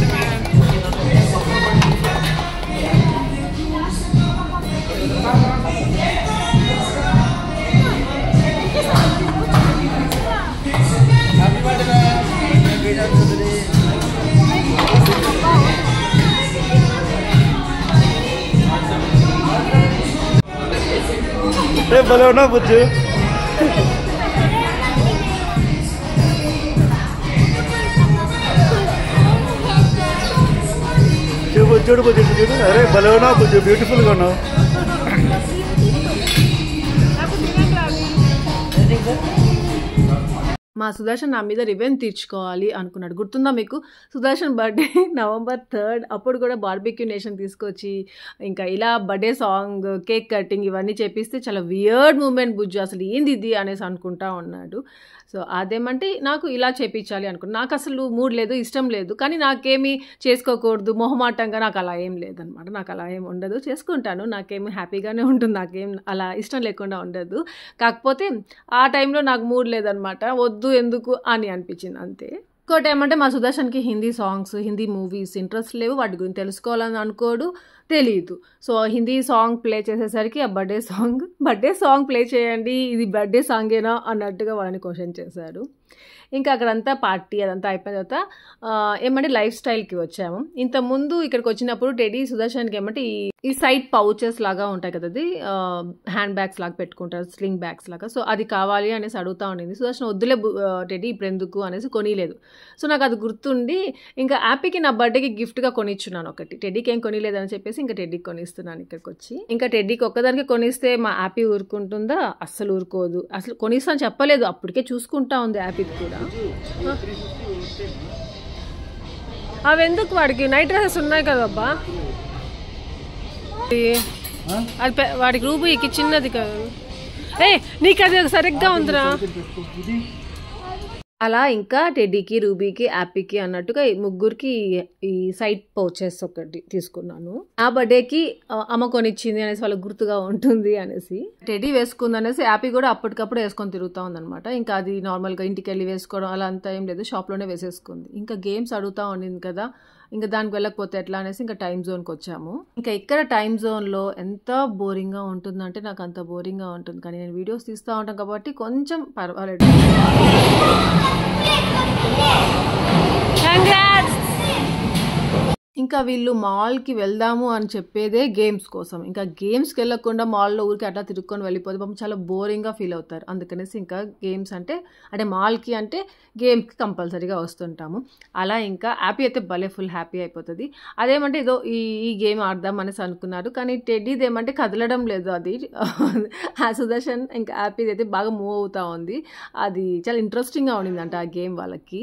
Hey, భలే ఉన్నా బుజ్జు. చూడు బుజ్జు, చూడు, అరే భలే ఉన్నా బుజ్జు, బ్యూటిఫుల్గా ఉన్నావు. మా సుదర్శన్ నా మీద రివెంజ్ తీర్చుకోవాలి అనుకున్నాడు. గుర్తుందా మీకు? సుదర్శన్ బర్త్డే November 3rd, అప్పుడు కూడా బార్బిక్యూ నేషన్ తీసుకొచ్చి ఇంకా ఇలా బర్త్డే సాంగ్, కేక్ కటింగ్ ఇవన్నీ చేపిస్తే చాలా వియర్డ్ మూమెంట్ బుజ్జు, అసలు ఏంది ఇది అనేసి అనుకుంటా ఉన్నాడు. సో అదేమంటే నాకు ఇలా చేపించాలి అనుకున్నాను. నాకు అసలు మూడ్ లేదు, ఇష్టం లేదు, కానీ నాకేమీ చేసుకోకూడదు మొహమాటంగా నాకు అలా ఏం లేదనమాట. నాకు అలా ఏం ఉండదు, చేసుకుంటాను, నాకేమీ హ్యాపీగానే ఉంటుంది, నాకేం అలా ఇష్టం లేకుండా ఉండదు. కాకపోతే ఆ టైంలో నాకు మూడ్ లేదనమాట, వద్దు ఎందుకు అని అనిపించింది అంతే. ఇంకోటి ఏమంటే మా సుదర్శన్కి Hindi songs, Hindi movies interest లేవు, వాటి గురించి తెలుసుకోవాలని అనుకోడు, తెలియదు. సో హిందీ సాంగ్ ప్లే చేసేసరికి ఆ బర్త్డే సాంగ్ ప్లే చేయండి, ఇది బర్త్డే సాంగేనా అన్నట్టుగా వాళ్ళని క్వశ్చన్ చేశారు. ఇంకా అక్కడంతా పార్టీ అదంతా అయిపోయిన తర్వాత ఏమంటే లైఫ్ స్టైల్కి వచ్చాము. ఇంతకుముందు ఇక్కడికి వచ్చినప్పుడు టెడీ సుదర్శన్కి ఏమంటే ఈ సైడ్ పౌచెస్ లాగా ఉంటాయి కదా, అది హ్యాండ్ బ్యాగ్స్ లాగా పెట్టుకుంటారు, స్లింగ్ బ్యాగ్స్ లాగా. సో అది కావాలి అనేసి అడుగుతూ ఉండింది. సుదర్శన్ వద్దులే టెడీ ఇప్పుడు ఎందుకు అనేసి కొనిలేదు. సో నాకు అది గుర్తుండి ఇంకా హ్యాపీకి నా బర్త్డేకి గిఫ్ట్గా కొనిచ్చున్నాను ఒకటి. టెడ్డీకి ఏం కొనిలేదని చెప్పేసి ఇంకా టెడ్డీకి కొనిస్తున్నాను ఇక్కడికి వచ్చి. ఇంకా టెడ్డీకి ఒక్కదానికి కొనిస్తే మా హ్యాపీ ఊరుకుంటుందా? అస్సలు ఊరుకోదు, అసలు కొనిస్తాను చెప్పలేదు, అప్పటికే చూసుకుంటా ఉంది హ్యాపీకి కూడా. అవి ఎందుకు వాడికి నైట్ డ్రెస్సెస్ ఉన్నాయి కదబ్బా, అది వాడికి రూబీకి చిన్నది కాదు, నీకు అది సరిగ్గా ఉందిరా. అలా ఇంకా టెడ్డీకి, రూబీకి, యాపీకి అన్నట్టుగా ముగ్గురికి ఈ సైడ్ పౌచెస్ ఒకటి తీసుకున్నాను. ఆ బర్త్డేకి అమ్మ కొనిచ్చింది అనేసి వాళ్ళకి గుర్తుగా ఉంటుంది అనేసి టెడ్డీ వేసుకుంది అనేసి యాపీ కూడా అప్పటికప్పుడు వేసుకొని తిరుగుతూ ఉందనమాట. ఇంకా అది నార్మల్గా ఇంటికి వెళ్ళి వేసుకోవడం అలా అంతా ఏం లేదు, షాప్లోనే వేసేసుకుంది. ఇంకా గేమ్స్ అడుగుతూ ఉండింది కదా, ఇంకా దానికి వెళ్ళకపోతే ఎట్లా అనేసి ఇంకా టైం జోన్కి వచ్చాము. ఇంకా ఇక్కడ టైం జోన్లో ఎంత బోరింగ్గా ఉంటుందంటే నాకు అంత బోరింగ్గా ఉంటుంది, కానీ నేను వీడియోస్ తీస్తూ ఉంటాను కాబట్టి కొంచెం పర్వాలేదు. ఇంకా వీళ్ళు మాల్కి వెళ్దాము అని చెప్పేదే గేమ్స్ కోసం. ఇంకా గేమ్స్కి వెళ్ళకుండా మాల్లో ఊరికి అట్లా తిరుక్కొని వెళ్ళిపోతే పాపం చాలా బోరింగ్గా ఫీల్ అవుతారు. అందుకనేసి ఇంకా గేమ్స్ అంటే మాల్కి అంటే గేమ్కి కంపల్సరీగా వస్తుంటాము. అలా ఇంకా హ్యాపీ అయితే భలే ఫుల్ హ్యాపీ అయిపోతుంది. అదేమంటే ఏదో ఈ గేమ్ ఆడదాం అనేసి అనుకున్నారు, కానీ టెడ్డీది ఏమంటే కదలడం లేదు. అది సుదర్శన్ ఇంకా హ్యాపీది అయితే బాగా మూవ్ అవుతా ఉంది. అది చాలా ఇంట్రెస్టింగ్గా ఉండిందంట ఆ గేమ్ వాళ్ళకి.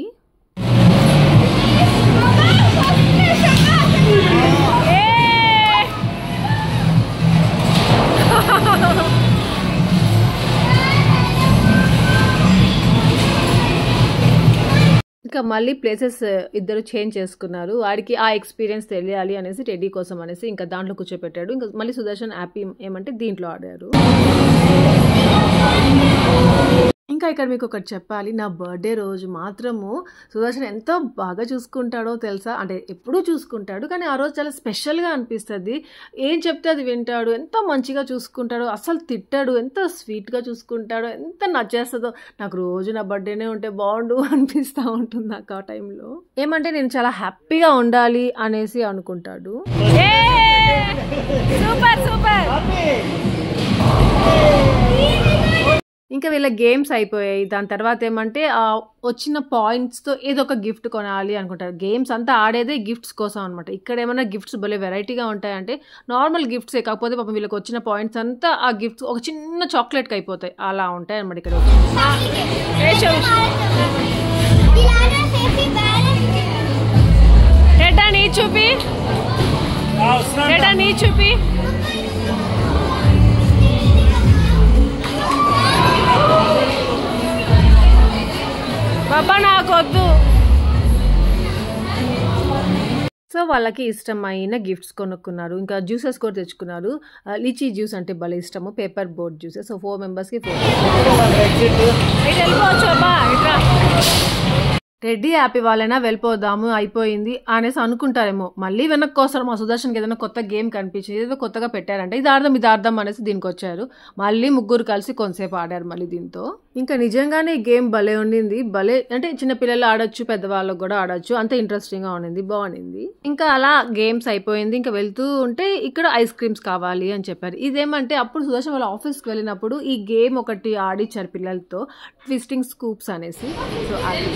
ఇంకా మళ్ళీ ప్లేసెస్ ఇద్దరు చేంజ్ చేసుకున్నారు. వాడికి ఆ ఎక్స్పీరియన్స్ తెలియాలి అనేసి టెడ్డీ కోసం అనేసి ఇంకా దాంట్లో కూర్చోపెట్టాడు. ఇంకా మళ్ళీ సుదర్శన్ హ్యాపీ ఏమంటే దీంట్లో ఆడారు. ఇంకా ఇక్కడ మీకు ఒకటి చెప్పాలి, నా బర్త్డే రోజు మాత్రము సుదర్శన్ ఎంత బాగా చూసుకుంటాడో తెలుసా. అంటే ఎప్పుడూ చూసుకుంటాడు, కానీ ఆ రోజు చాలా స్పెషల్గా అనిపిస్తుంది. ఏం చెప్తే అది వింటాడు, ఎంత మంచిగా చూసుకుంటాడో, అసలు తిట్టాడు, ఎంత స్వీట్గా చూసుకుంటాడో, ఎంత నచ్చేస్తుందో. నాకు రోజు నా బర్త్డేనే ఉంటే బాగుండు అనిపిస్తూ ఉంటుంది నాకు ఆ టైంలో. ఏమంటే నేను చాలా హ్యాపీగా ఉండాలి అనేసి అనుకుంటాడు. Super super. ఇంకా వీళ్ళ గేమ్స్ అయిపోయాయి. దాని తర్వాత ఏమంటే వచ్చిన పాయింట్స్తో ఏదో ఒక గిఫ్ట్ కొనాలి అనుకుంటారు. గేమ్స్ అంతా ఆడేదే గిఫ్ట్స్ కోసం అనమాట. ఇక్కడ ఏమైనా గిఫ్ట్స్ భలే వెరైటీగా ఉంటాయంటే నార్మల్ గిఫ్ట్సే, కాకపోతే పాపం వీళ్ళకి వచ్చిన పాయింట్స్ అంతా ఆ గిఫ్ట్స్ ఒక చిన్న చాక్లెట్కి అయిపోతాయి. అలా ఉంటాయి అనమాట ఇక్కడ. నీ చూపి నీ చూపి బాబా నాకొద్దు. సో వాళ్ళకి ఇష్టమైన గిఫ్ట్స్ కొనుక్కున్నారు. ఇంకా జ్యూసెస్ కూడా తెచ్చుకున్నారు. లీచీ జ్యూస్ అంటే భలే ఇష్టము, పేపర్ బోట్ జ్యూసెస్. సో 4 మెంబర్స్కి 4. వెళ్ళిపోవచ్చు అబ్బా. రెడ్డి హ్యాపీ వాళ్ళైనా వెళ్ళిపోదాము అయిపోయింది అనేసి అనుకుంటారేమో. మళ్ళీ వెనక్కి వస్తారు. మా సుదర్శన్కి ఏదైనా కొత్త గేమ్ కనిపించింది, ఏదో కొత్తగా పెట్టారంటే ఇది ఆడదాం అనేసి దీనికి వచ్చారు. మళ్ళీ ముగ్గురు కలిసి కొంతసేపు ఆడారు మళ్ళీ దీంతో. ఇంకా నిజంగానే గేమ్ భలే ఉండింది. భలే అంటే చిన్నపిల్లలు ఆడొచ్చు, పెద్దవాళ్ళకు కూడా ఆడొచ్చు, అంత ఇంట్రెస్టింగ్గా ఉండింది, బాగుండింది. ఇంకా అలా గేమ్స్ అయిపోయింది. ఇంకా వెళ్తూ ఉంటే ఇక్కడ ఐస్ క్రీమ్స్ కావాలి అని చెప్పారు. ఇదేమంటే అప్పుడు సుదర్శన్ వాళ్ళ ఆఫీస్కి వెళ్ళినప్పుడు ఈ గేమ్ ఒకటి ఆడిచ్చారు పిల్లలతో, ట్విస్టింగ్ స్కూప్స్ అనేసి. సో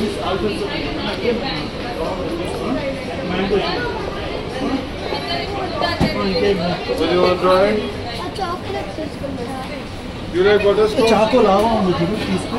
చాకో లావా ఉంది చూడు, తీసుకో.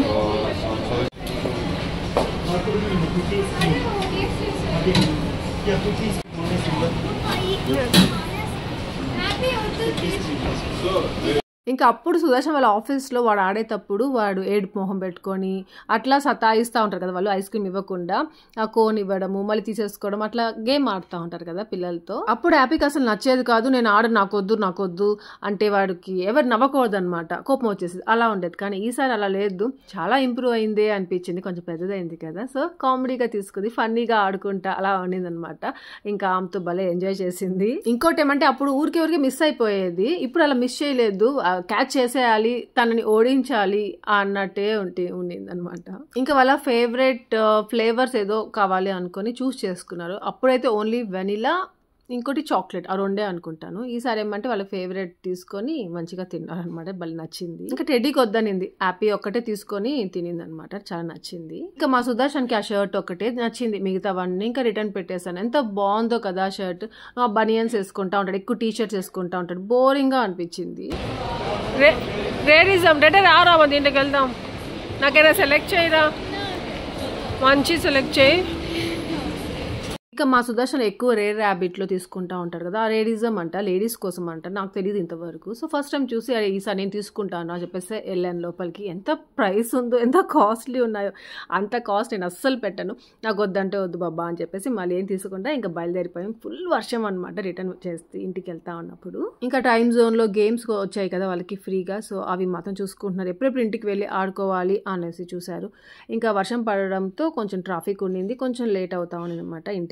ఇంకా అప్పుడు సుదర్శన్ వాళ్ళ ఆఫీస్లో వాడు ఆడేటప్పుడు వాడు ఏడుపు మొహం పెట్టుకొని అట్లా సతాయిస్తూ ఉంటారు కదా వాళ్ళు, ఐస్ క్రీమ్ ఇవ్వకుండా ఆ కోన్ ఇవ్వడము మళ్ళీ తీసేసుకోవడం, అట్లా గేమ్ ఆడుతూ ఉంటారు కదా పిల్లలతో. అప్పుడు హ్యాపీకి అసలు నచ్చేది కాదు. నేను ఆడను, నాకొద్దు అంటే వాడికి ఎవరు నవ్వకూడదు అనమాట, కోపం వచ్చేసింది, అలా ఉండేది. కానీ ఈసారి అలా లేదు, చాలా ఇంప్రూవ్ అయిందే అనిపించింది, కొంచెం పెద్దదైంది కదా. సో కామెడీగా తీసుకుంది, ఫన్నీగా ఆడుకుంటా అలా ఉండింది అనమాట. ఇంకా ఆమెతో భలే ఎంజాయ్ చేసింది. ఇంకోటి ఏమంటే అప్పుడు ఊరికి మిస్ అయిపోయేది, ఇప్పుడు అలా మిస్ చేయలేదు, క్యాచ్ చేసేయాలి, తనని ఓడించాలి అన్నట్టే ఉండింది అనమాట. ఇంకా వాళ్ళ ఫేవరెట్ ఫ్లేవర్స్ ఏదో కావాలి అనుకొని చూస్ చేసుకున్నారు. అప్పుడైతే ఓన్లీ వెనిలా, ఇంకోటి చాక్లెట్, ఆ రెండే అనుకుంటాను. ఈసారి ఏమంటే వాళ్ళ ఫేవరెట్ తీసుకొని మంచిగా తిన్నారనమాట, భలే నచ్చింది. ఇంకా టెడ్డీకి వద్దనింది, హ్యాపీ ఒక్కటే తీసుకొని తినింది అనమాట, చాలా నచ్చింది. ఇంకా మా సుదర్శన్కి ఆ షర్ట్ ఒకటే నచ్చింది, మిగతావన్నీ ఇంకా రిటర్న్ పెట్టేశాను. ఎంత బాగుందో కదా షర్ట్. బనియన్స్ వేసుకుంటా ఉంటాడు, ఎక్కువ టీ షర్ట్స్ వేసుకుంటా ఉంటాడు, బోరింగ్గా అనిపించింది. రేరిజం రేటే రారా దీంట్లోకి వెళ్దాం. నాకైనా సెలెక్ట్ చేయరా, మంచి సెలెక్ట్ చేయి. ఇంకా మా సుదర్శన్ ఎక్కువ రేర్ ర్యాబిట్లో తీసుకుంటా ఉంటారు కదా, ఆ రేడిజం అంట, లేడీస్ కోసం అంట, నాకు తెలియదు ఇంతవరకు. సో ఫస్ట్ టైం చూసి ఈసారి నేను తీసుకుంటాను అని చెప్పేసి వెళ్ళాను లోపలికి. ఎంత ప్రైస్ ఉందో, ఎంత కాస్ట్లీ ఉన్నాయో, అంత కాస్ట్ నేను అస్సలు పెట్టను, నాకు వద్దంటే వద్దు బాబా అని చెప్పేసి మళ్ళీ ఏం తీసుకుంటా ఇంకా బయలుదేరిపోయాం. ఫుల్ వర్షం అనమాట రిటర్న్ చేస్తే ఇంటికి వెళ్తా ఉన్నప్పుడు. ఇంకా టైం జోన్లో గేమ్స్ వచ్చాయి కదా వాళ్ళకి ఫ్రీగా, సో అవి మాత్రం చూసుకుంటున్నారు, ఎప్పుడెప్పుడు ఇంటికి వెళ్ళి ఆడుకోవాలి అనేసి చూశారు. ఇంకా వర్షం పడడంతో కొంచెం ట్రాఫిక్ ఉండింది, కొంచెం లేట్ అవుతా ఉంది అనమాట ఇంటికి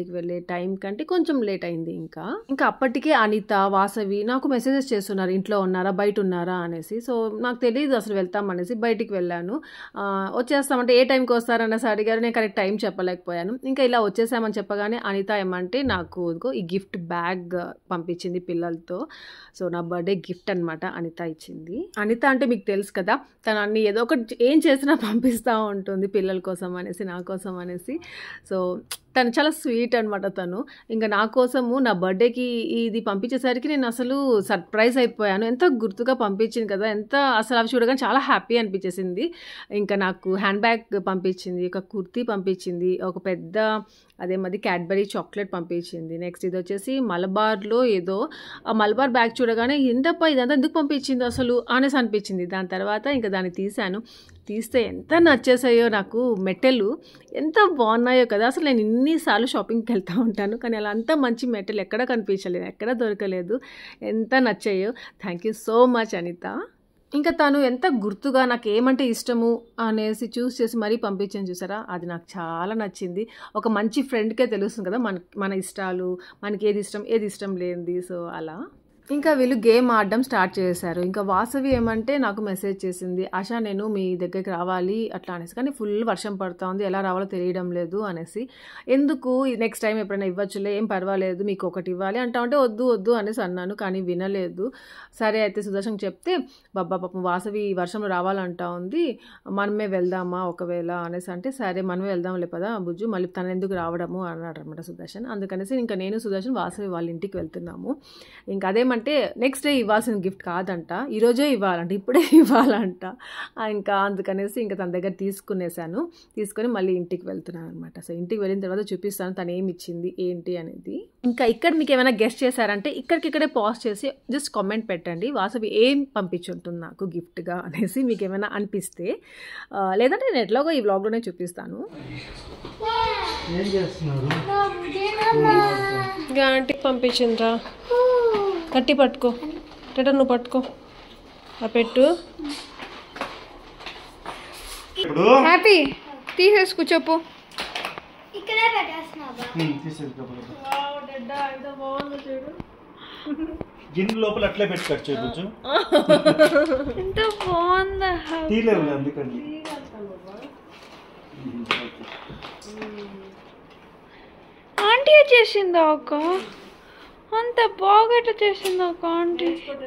బయటికి వెళ్ళే టైం కంటే కొంచెం లేట్ అయింది. ఇంకా అప్పటికే అనిత, వాసవి నాకు మెసేజెస్ చేస్తున్నారు, ఇంట్లో ఉన్నారా బయట ఉన్నారా అనేసి. సో నాకు తెలియదు అసలు వెళ్తామనేసి బయటికి వెళ్ళాను. వచ్చేస్తామంటే ఏ టైంకి వస్తారనేసి అడిగారు. నేను కరెక్ట్ టైం చెప్పలేకపోయాను. ఇంకా ఇలా వచ్చేసామని చెప్పగానే అనిత ఏమంటే నాకు ఈ గిఫ్ట్ బ్యాగ్ పంపించింది పిల్లలతో. సో నా బర్త్డే గిఫ్ట్ అనమాట అనిత ఇచ్చింది. అనిత అంటే మీకు తెలుసు కదా, తను అన్ని ఏదో ఒకటి ఏం చేసినా పంపిస్తూ ఉంటుంది పిల్లల కోసం అనేసి, నా కోసం అనేసి. సో తను చాలా స్వీట్ అనమాట తను. ఇంకా నా కోసము నా బర్త్డేకి ఇది పంపించేసరికి నేను అసలు సర్ప్రైజ్ అయిపోయాను. ఎంత గుర్తుగా పంపించింది కదా, ఎంత అసలు అవి చూడగానే చాలా హ్యాపీ అనిపించేసింది. ఇంకా నాకు హ్యాండ్ బ్యాగ్ పంపించింది, ఒక కుర్తీ పంపించింది, ఒక పెద్ద అదేమది క్యాడ్బరీ చాక్లెట్ పంపించింది. నెక్స్ట్ ఇది వచ్చేసి మలబార్లో ఏదో ఆ మలబార్ బ్యాగ్ చూడగానే ఏంటప్పా ఇదంతా ఎందుకు పంపించింది అసలు అనేసి అనిపించింది. దాని తర్వాత ఇంకా దాన్ని తీస్తే ఎంత నచ్చేసాయో నాకు. మెటల్ ఎంత బాగున్నాయో కదా, అసలు నేను ఇన్నిసార్లు షాపింగ్కి వెళ్తూ ఉంటాను కానీ అలా అంత మంచి మెటల్ ఎక్కడ కనిపించలేదు, ఎక్కడ దొరకలేదు. ఎంత నచ్చాయో. Thank you so much Anitha. ఇంకా తను ఎంత గుర్తుగా నాకు ఏమంటే ఇష్టము అనేసి చూస్ చేసి మరీ పంపించాను చూసారా, అది నాకు చాలా నచ్చింది. ఒక మంచి ఫ్రెండ్కే తెలుస్తుంది కదా మన ఇష్టాలు, మనకి ఏది ఇష్టం లేనిది. సో అలా ఇంకా వీళ్ళు గేమ్ ఆడడం స్టార్ట్ చేశారు. ఇంకా వాసవి ఏమంటే నాకు మెసేజ్ చేసింది, ఆశా నేను మీ దగ్గరికి రావాలి అట్లా అనేసి, కానీ ఫుల్ వర్షం పడుతూ ఉంది, ఎలా రావాలో తెలియడం లేదు అనేసి. ఎందుకు నెక్స్ట్ టైం ఎప్పుడైనా ఇవ్వచ్చులే, ఏం పర్వాలేదు, మీకు ఒకటి ఇవ్వాలి అంటే వద్దు అనేసి అన్నాను, కానీ వినలేదు. సరే అయితే సుదర్శన్ చెప్తే, బాబా పాపం వాసవి వర్షంలో రావాలంటా ఉంది, మనమే వెళ్దామా ఒకవేళ అనేసి అంటే, సరే మనమే వెళ్దాంలే పదా బుజ్జు, మళ్ళీ తను ఎందుకు రావడము అన్నాడు అనమాట సుదర్శన్. అందుకనేసి ఇంకా నేను సుదర్శన్ వాసవి వాళ్ళ ఇంటికి వెళ్తున్నాము. ఇంకా అదేమంటే నెక్స్ట్ డే ఇవ్వాల్సిన గిఫ్ట్ కాదంట, ఈరోజే ఇవ్వాలంట, ఇప్పుడే ఇవ్వాలంట. ఇంకా అందుకనేసి ఇంకా తన దగ్గర తీసుకొని మళ్ళీ ఇంటికి వెళ్తున్నాను అనమాట. సో ఇంటికి వెళ్ళిన తర్వాత చూపిస్తాను తను ఏమి ఇచ్చింది ఏంటి అనేది. ఇంకా ఇక్కడ మీకు ఏమైనా గెస్ట్ చేశారంటే ఇక్కడికిక్కడే పాజ్ చేసి జస్ట్ కామెంట్ పెట్టండి, వాసవి ఏం పంపించుంటుంది నాకు గిఫ్ట్గా అనేసి మీకు ఏమైనా అనిపిస్తే. లేదంటే నేను ఎట్లాగో ఈ వ్లాగ్లోనే చూపిస్తాను. ఇంకా ఆంటీకి పంపించిండ్రా, కట్టి పట్టుకో, నువ్వు పట్టుకో, ఆ పెట్టు. హ్యాపీ తీసేసి కూర్చోపు. ఇక్కడే పెట్టేస్తున్నావా? గిన్నె లోపల అట్లే పెట్టి కట్ చేయొచ్చు. ఎంత బాగుందా, తీలేవు అందుకని. ఆంటీ చేసిందా ఒక అంత బాగా ఎట్లా చేసిందా ఒక ఆంటీ?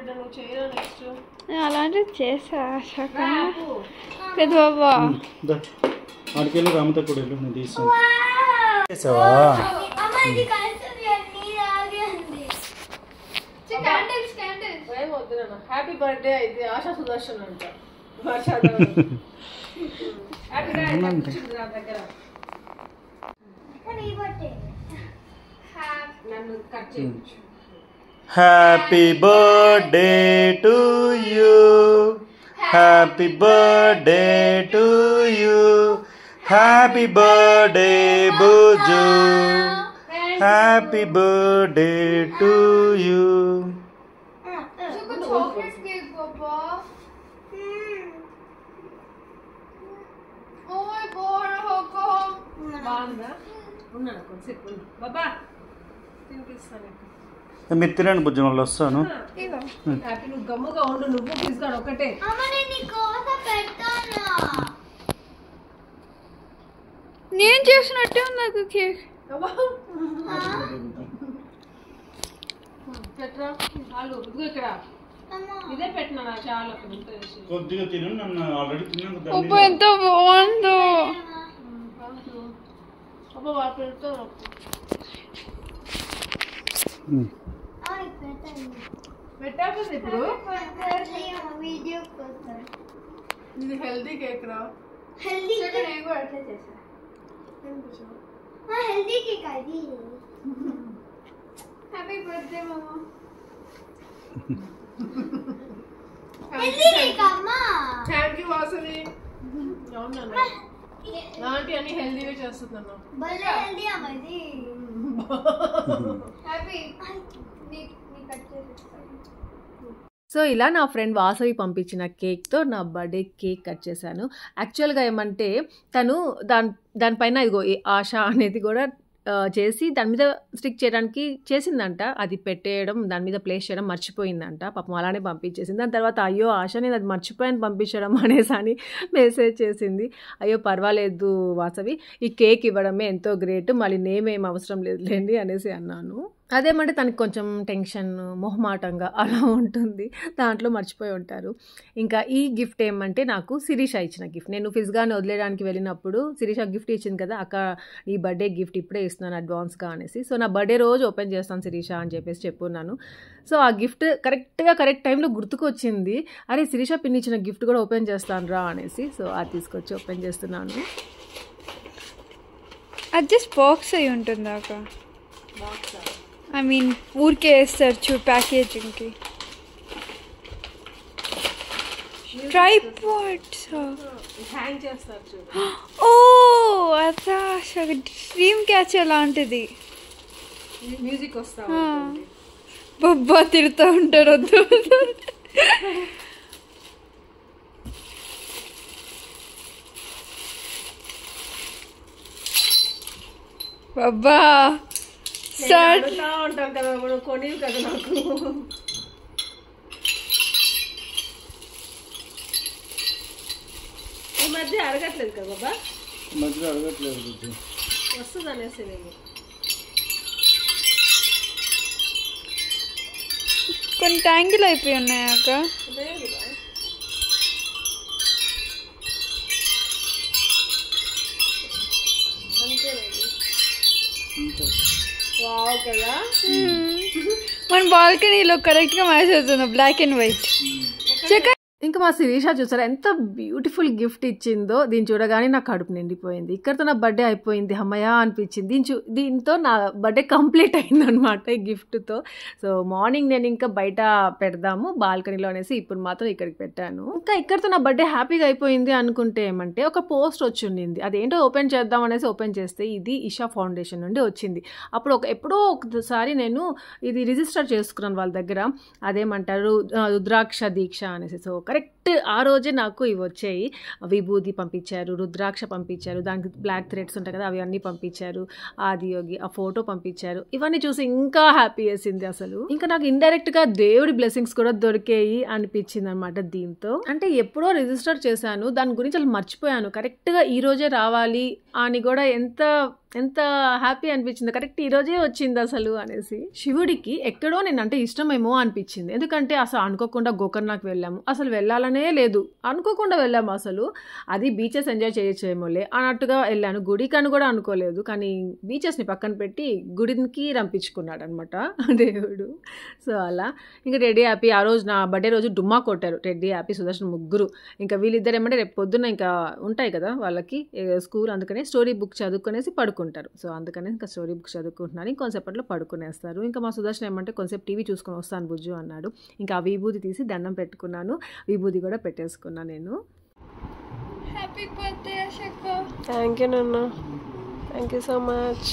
అలాంటిది చేసా పెద్ద బాబా. ఆడికెళ్ళి రామతో కూడా వెళ్ళు, నేను తీసాను. చేసావా? హ్యాపీ బర్త్డే అయితే ఆశా సుదర్శన్ అంట. Happy birthday to you. Happy birthday to you. Happy birthday Buju. Happy birthday to you. chocolate cake, Papa. Oh my God, how come? బాగుందా? ఉన్నాను కొంచెంసేపు బాబా తినిపిస్తాను. మీరు తినండి బుజ్జి, మళ్ళీ వస్తాను. హ్యాపీ నువ్వు గమ్ముగా ఉండు, నువ్వు తీసుకురాడు ఒకటే. నేను చేసినట్టే ఉంది నాకు కేక్. పెట్టరా చాలు, ఇదిగో ఇక్కడ ఇదే పెట్టినా చాలా కొద్దిగా తిను, నన్ను ఆల్రెడీ తిన్నాను. అబ్బా ఎంత బాగుందో. అబ్బా వాళ్ళు పెడతారు. పెట్టాక ఇప్పుడు వీడియో కోసం ఇది హెల్దీ కేక్ రా. హెల్దీ నేను కూడా అట్లే చేసా. హెల్దీ కేక్ అది. హ్యాపీ బర్త్డే మామా. హెల్దీ కేక్ అమ్మా. Thank you Vasavi. అవునా ఆంటీ అన్ని హెల్దీగా చేస్తున్నాను. భలే హెల్దీ అమ్మా ఇది. హ్యాపీ నీ కట్ చేసేస్తాను. సో ఇలా నా ఫ్రెండ్ వాసవి పంపించిన కేక్తో నా బర్త్డే కేక్ కట్ చేశాను. యాక్చువల్గా ఏమంటే తను దానిపైన ఇదిగో ఆశ అనేది కూడా చేసి దాని మీద స్టిక్ చేయడానికి చేసిందంట. అది పెట్టేయడం, దాని మీద ప్లేస్ చేయడం మర్చిపోయిందంట. పాపం అలానే పంపించేసింది. దాని తర్వాత అయ్యో ఆశ నేను అది మర్చిపోయాను పంపించడం అనేసి అని మెసేజ్ చేసింది. అయ్యో పర్వాలేదు వాసవి, ఈ కేక్ ఇవ్వడమే ఎంతో గ్రేట్, మళ్ళీ నేమ్ ఏం అవసరం లేదులేండి అనేసి అన్నాను. అదేమంటే తనకి కొంచెం టెన్షన్, మొహమాటంగా అలా ఉంటుంది. దాంట్లో మర్చిపోయి ఉంటారు. ఇంకా ఈ గిఫ్ట్ ఏమంటే నాకు శిరీష ఇచ్చిన గిఫ్ట్. నేను ఫిజ్గాని వదిలేయడానికి వెళ్ళినప్పుడు శిరీష గిఫ్ట్ ఇచ్చింది కదా, అక్క ఈ బర్త్డే గిఫ్ట్ ఇప్పుడే ఇస్తున్నాను అడ్వాన్స్గా అనేసి. సో నా బర్త్డే రోజు ఓపెన్ చేస్తాను శిరీష అని చెప్పేసి చెప్పున్నాను. సో ఆ గిఫ్ట్ కరెక్ట్ టైంలో గుర్తుకు వచ్చింది. అరే శిరీష పిన్ని ఇచ్చిన గిఫ్ట్ కూడా ఓపెన్ చేస్తాను రా అనేసి. సో అది తీసుకొచ్చి ఓపెన్ చేస్తున్నాను. అది జస్ట్ బాక్స్ అయి ఉంటుంది అక్క. ఐ మీన్ ఊరికే వేస్తారు చూడు ప్యాకేజింగ్కి. ట్రైపాడ్స్ హ్యాంగ్ చేస్తారు చూడు. ఓ అదా డ్రీమ్ క్యాచ్ అలాంటిది. మ్యూజిక్ వస్తా బొబ్బా తిడుతూ ఉంటాడు. వద్దు బాబా స్టార్ట్ ఉంటాం కదా, కొనివి కదా నాకు. ఈ మధ్య అడగట్లేదు కదా బాబా, మధ్యలో అడగట్లేదు. వస్తుంది అనేసి నేను. కొన్ని ట్యాంకులు అయిపోయి ఉన్నాయి అక్క. వావ్ కదా. మన బాల్కనీలో కరెక్ట్గా మ్యాచ్ అవుతుంది బ్లాక్ అండ్ వైట్. ఇంకా మా శిరీష చూసారా ఎంత బ్యూటిఫుల్ గిఫ్ట్ ఇచ్చిందో. దీన్ని చూడగానే నా కడుపు నిండిపోయింది. ఇక్కడతో నా బర్త్డే అయిపోయింది అమ్మయ్య అనిపించింది. దీంతో నా బర్త్డే కంప్లీట్ అయిందనమాట ఈ గిఫ్ట్తో. సో మార్నింగ్ నేను ఇంకా బయట పెడదాము బాల్కనీలో అనేసి ఇప్పుడు మాత్రం ఇక్కడికి పెట్టాను. ఇంకా ఇక్కడతో నా బర్త్డే హ్యాపీగా అయిపోయింది అనుకుంటే ఏమంటే ఒక పోస్ట్ వచ్చి ఉండింది. అదేంటో ఓపెన్ చేద్దాం అనేసి ఓపెన్ చేస్తే ఇది ఇషా ఫౌండేషన్ నుండి వచ్చింది. అప్పుడు ఎప్పుడో ఒకసారి నేను ఇది రిజిస్టర్ చేసుకున్నాను వాళ్ళ దగ్గర. అదేమంటారు రుద్రాక్ష దీక్ష అనేసి. సో కరెక్ట్ ఆ రోజే నాకు ఇవి వచ్చాయి. విభూది పంపించారు, రుద్రాక్ష పంపించారు, దానికి బ్లాక్ థ్రెడ్స్ ఉంటాయి కదా అవి అన్నీ పంపించారు, ఆదియోగి ఆ ఫోటో పంపించారు. ఇవన్నీ చూసి ఇంకా హ్యాపీ వేసింది అసలు. ఇంకా నాకు ఇండైరెక్ట్గా దేవుడి బ్లెస్సింగ్స్ కూడా దొరికాయి అనిపించింది అనమాట దీంతో. అంటే ఎప్పుడో రిజిస్టర్ చేశాను, దాని గురించి అసలు మర్చిపోయాను. కరెక్ట్గా ఈ రోజే రావాలి అని కూడా ఎంత హ్యాపీ అనిపించింది. కరెక్ట్ ఈరోజే వచ్చింది అసలు అనేసి. శివుడికి ఎక్కడో నేనంటే ఇష్టమేమో అనిపించింది. ఎందుకంటే అసలు అనుకోకుండా గోకర్ణకు వెళ్ళాము. అసలు వెళ్ళాలనే లేదు, అనుకోకుండా వెళ్ళాము. అసలు అది బీచెస్ ఎంజాయ్ చేయొచ్చేమోలే అన్నట్టుగా వెళ్ళాను. గుడికని కూడా అనుకోలేదు, కానీ బీచెస్ని పక్కన పెట్టి గుడికి రంపించుకున్నాడు అనమాట దేవుడు. సో అలా ఇంకా రెడీ హ్యాపీ. ఆ రోజు నా బర్త్డే రోజు డుమ్మా కొట్టారు రెడ్డి హ్యాపీ సుదర్శన్ ముగ్గురు. ఇంకా వీళ్ళిద్దరు ఏమంటే రేపు పొద్దున్న ఇంకా ఉంటాయి కదా వాళ్ళకి స్కూల్, అందుకనే స్టోరీ బుక్ చదువుకునేసి పడుకుంటారు. సో అందుకనే ఇంకా స్టోరీ బుక్ చదువుకుంటున్నాను. ఇంకొంచెంసేపట్లో పడుకునేస్తారు. ఇంకా మా సుదర్శన్ ఏమంటే కొంచెంసేపు టీవీ చూసుకొని వస్తాను బుజ్జు అన్నాడు. ఇంకా ఆ విభూతి తీసి దండం పెట్టుకున్నాను. విభూతి కూడా పెట్టేసుకున్నాను నేను. Happy birthday Ashoka. Thank you నాన్న, thank you so much.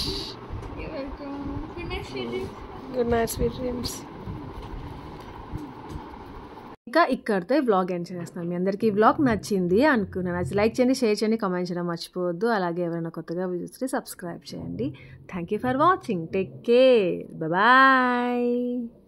Good night sweet dreams. ఇంకా ఇక్కడితో ఈ వ్లాగ్ ఎండ్ చేస్తాను. మీ అందరికీ ఈ వ్లాగ్ నచ్చింది అనుకున్నాను. లైక్ చేయండి, షేర్ చేయండి, కామెంట్ చేయడం మర్చిపోవద్దు. అలాగే ఎవరైనా కొత్తగా చూస్తే సబ్స్క్రైబ్ చేయండి. Thank you for watching. Take care. Bye.